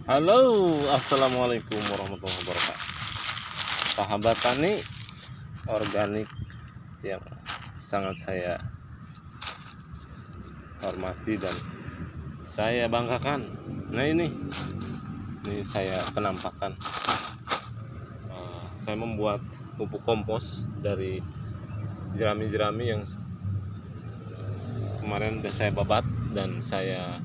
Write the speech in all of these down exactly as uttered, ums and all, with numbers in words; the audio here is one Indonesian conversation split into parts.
Halo, assalamualaikum warahmatullahi wabarakatuh. Sahabat tani organik yang sangat saya hormati dan saya banggakan. Nah ini, ini saya penampakan. Uh, saya membuat pupuk kompos dari jerami-jerami yang kemarin udah saya babat dan saya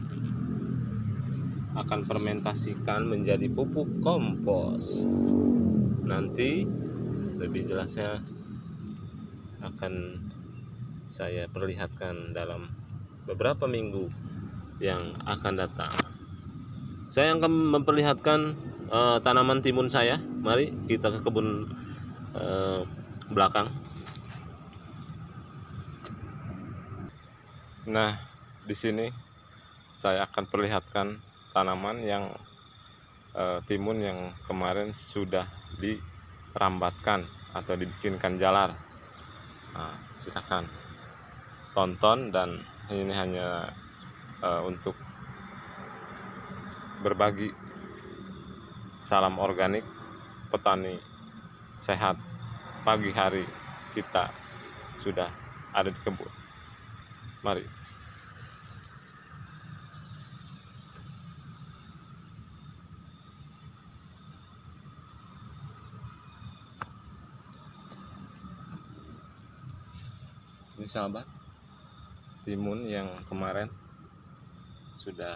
akan fermentasikan menjadi pupuk kompos. Nanti lebih jelasnya akan saya perlihatkan dalam beberapa minggu yang akan datang. Saya akan memperlihatkan uh, tanaman timun saya. Mari kita ke kebun uh, belakang. Nah, di sini saya akan perlihatkan tanaman yang uh, timun yang kemarin sudah dirambatkan atau dibikinkan jalar. Nah, silakan tonton, dan ini hanya uh, untuk berbagi salam organik petani sehat. Pagi hari kita sudah ada di kebun. Mari. Ini sahabat, timun yang kemarin sudah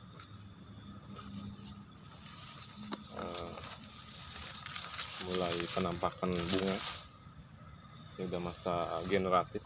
uh, mulai penampakan bunga. Ini udah masa generatif.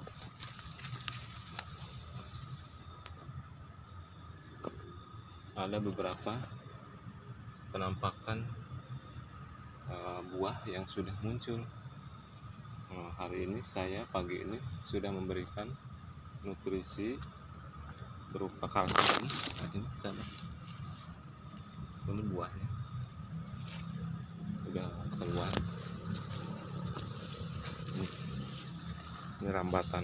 Ada beberapa penampakan uh, buah yang sudah muncul. Nah, hari ini saya pagi ini sudah memberikan nutrisi berupa kalsium. Nah, ini sana, ini buahnya udah keluar. Ini, ini rambatan.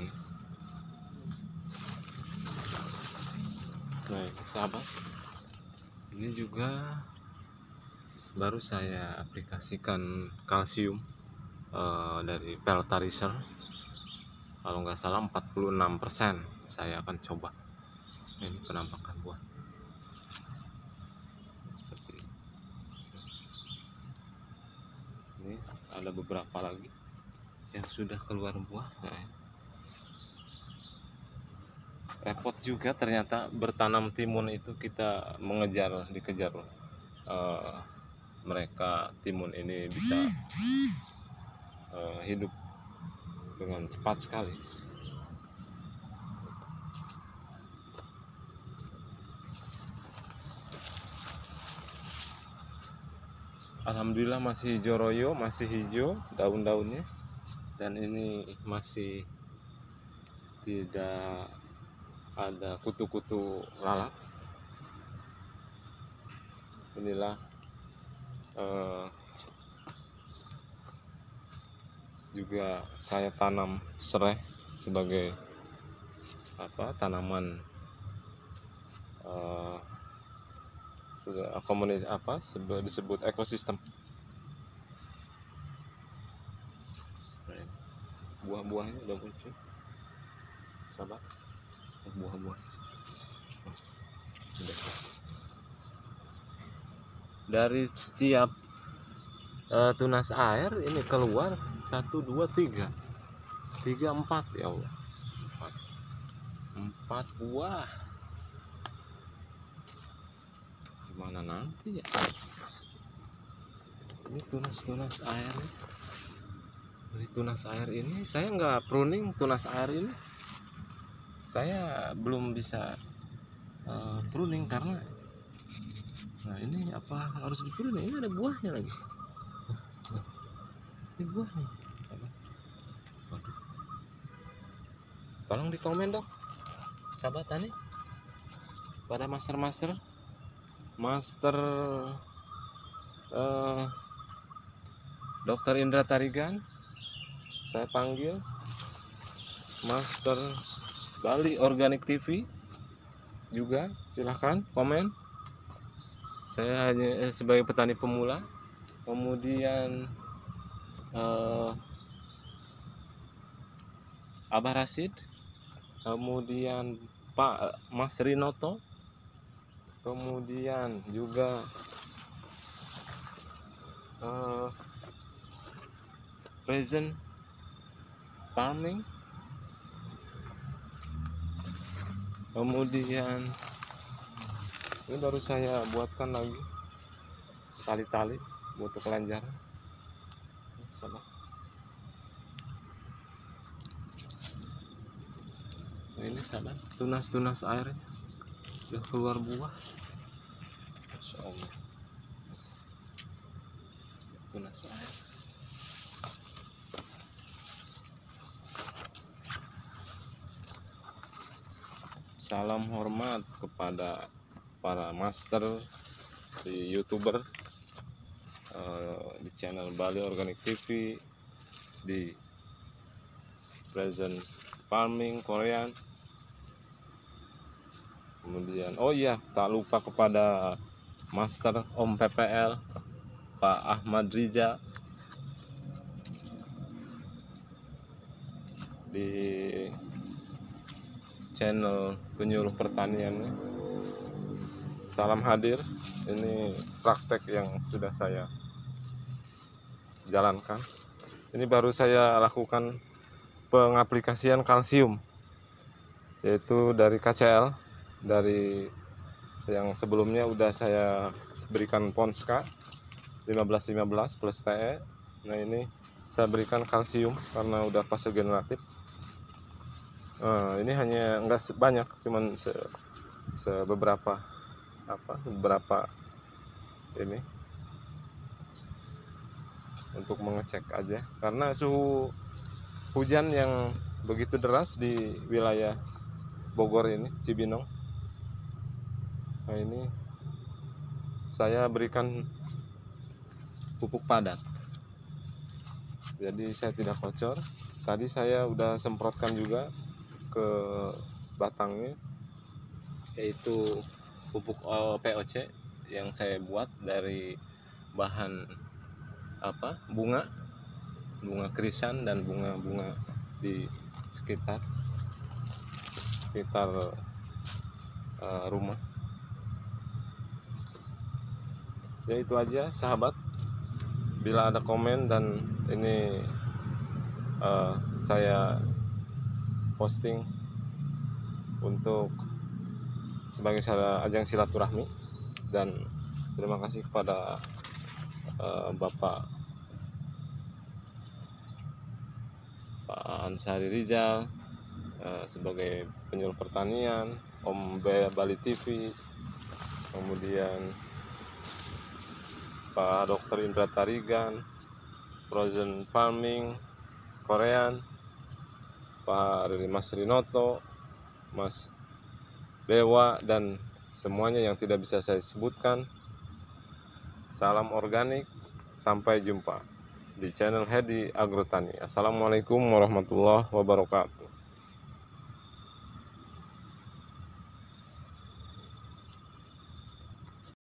Nah, sahabat, ini juga baru saya aplikasikan kalsium uh, dari Peltarizer. Kalau nggak salah empat puluh enam persen. Saya akan coba. Ini penampakan buah seperti ini. Ini ada beberapa lagi yang sudah keluar buah. Nah, repot juga ternyata bertanam timun itu, kita mengejar dikejar uh, mereka timun ini bisa uh, hidup dengan cepat sekali. Alhamdulillah masih hijau royo, masih hijau daun-daunnya, dan ini masih tidak ada kutu-kutu lalat. Inilah eh, juga saya tanam serai sebagai apa tanaman eh, komunitas apa disebut ekosistem. Buah-buahnya udah muncul, sahabat. Buah-buah dari setiap uh, tunas air ini keluar satu dua tiga tiga empat, ya Allah, empat, empat buah. Gimana nanti ya ini tunas-tunas air nih. Dari tunas air ini saya nggak pruning. Tunas air ini saya belum bisa uh, pruning karena nah ini apa harus di pruning. Ini ada buahnya lagi. Ini buahnya. Waduh. Tolong di komen dong, sahabat tani, pada master-master master uh, Dokter Indra Tarigan, saya panggil Master Bali Organik T V juga. Silahkan komen Saya hanya sebagai petani pemula. Kemudian eh, Abah Rasid, kemudian Pak Mas Rinoto, kemudian juga eh, Present Farming, kemudian ini baru saya buatkan lagi tali-tali untuk kelanjaran. Nah, ini sana tunas-tunas airnya udah keluar buah, Masya Allah, tunas air. Salam hormat kepada para master di YouTuber, uh, di channel Bali Organic T V, di Present Farming Korean. Kemudian oh iya, tak lupa kepada master Om P P L Pak Ahmad Riza di channel Penyuluh Pertanian. Salam hadir. Ini praktek yang sudah saya jalankan. Ini baru saya lakukan pengaplikasian kalsium, yaitu dari K C L, dari yang sebelumnya udah saya berikan Ponska lima belas lima belas plus T E. Nah, ini saya berikan kalsium karena udah fase generatif. Nah, ini hanya enggak sebanyak, cuman se, se beberapa apa beberapa ini untuk mengecek aja, karena suhu hujan yang begitu deras di wilayah Bogor ini, Cibinong. Nah, ini saya berikan pupuk padat, jadi saya tidak kocor. Tadi saya udah semprotkan juga ke batangnya, yaitu pupuk P O C yang saya buat dari bahan apa bunga bunga krisan dan bunga-bunga di sekitar sekitar uh, rumah. Ya, itu aja sahabat. Bila ada komen dan ini uh, saya posting untuk sebagai ajang silaturahmi, dan terima kasih kepada uh, Bapak Pak Ansari Rizal uh, sebagai penyuluh pertanian, Om Bali T V, kemudian Pak Dokter Indra Tarigan, Frozen Farming Korean, Pak Mas Rinoto, Mas Dewa, dan semuanya yang tidak bisa saya sebutkan. Salam organik, sampai jumpa di channel Hedi Agrotani. Assalamualaikum warahmatullahi wabarakatuh.